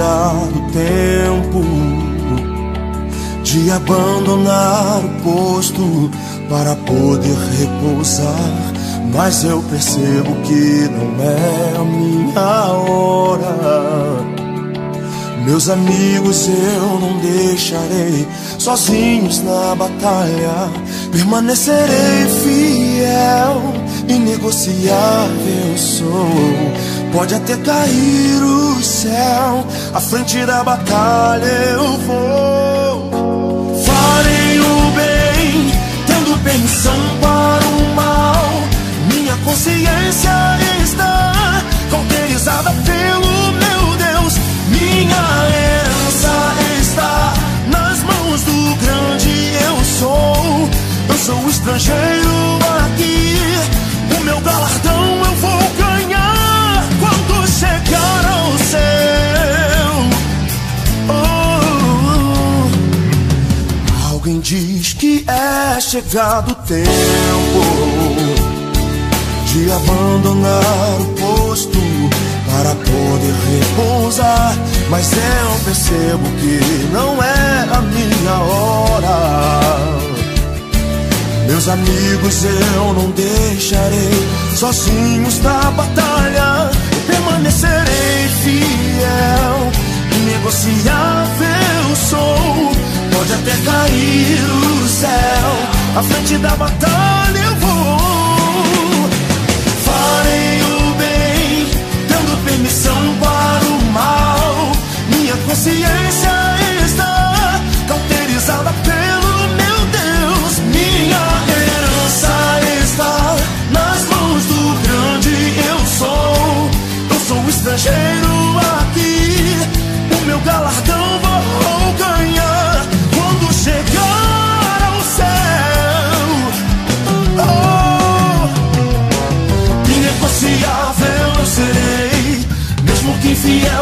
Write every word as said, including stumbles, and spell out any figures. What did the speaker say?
chegado o tempo de abandonar o posto para poder repousar. Mas eu percebo que não é a minha hora. Meus amigos eu não deixarei sozinhos na batalha. Permanecerei fiel, inegociável sou. Pode até cair o céu, à frente da batalha eu vou. Farei o bem, tendo permissão para o mal. Minha consciência está cauterizada pelo meu Deus. Minha herança está nas mãos do grande eu sou. Eu sou estrangeiro aqui, o meu galardão eu vou ganhar quando chegar ao céu. Oh, alguém diz que é chegado o tempo de abandonar o posto para poder repousar. Mas eu percebo que não é a minha hora. Meus amigos eu não deixarei sozinhos na batalha. Eu permanecerei fiel, inegociável sou. Pode até cair o céu, à frente da batalha eu vou. Farei o bem, dando permissão para o mal. Minha consciência está cauterizada pelo meu Deus. Minha herança está nas mãos do grande eu sou. Eu sou estrangeiro aqui, o meu galardão vou ganhar quando chegar ao céu. Oh, inegociável eu serei, mesmo que infiel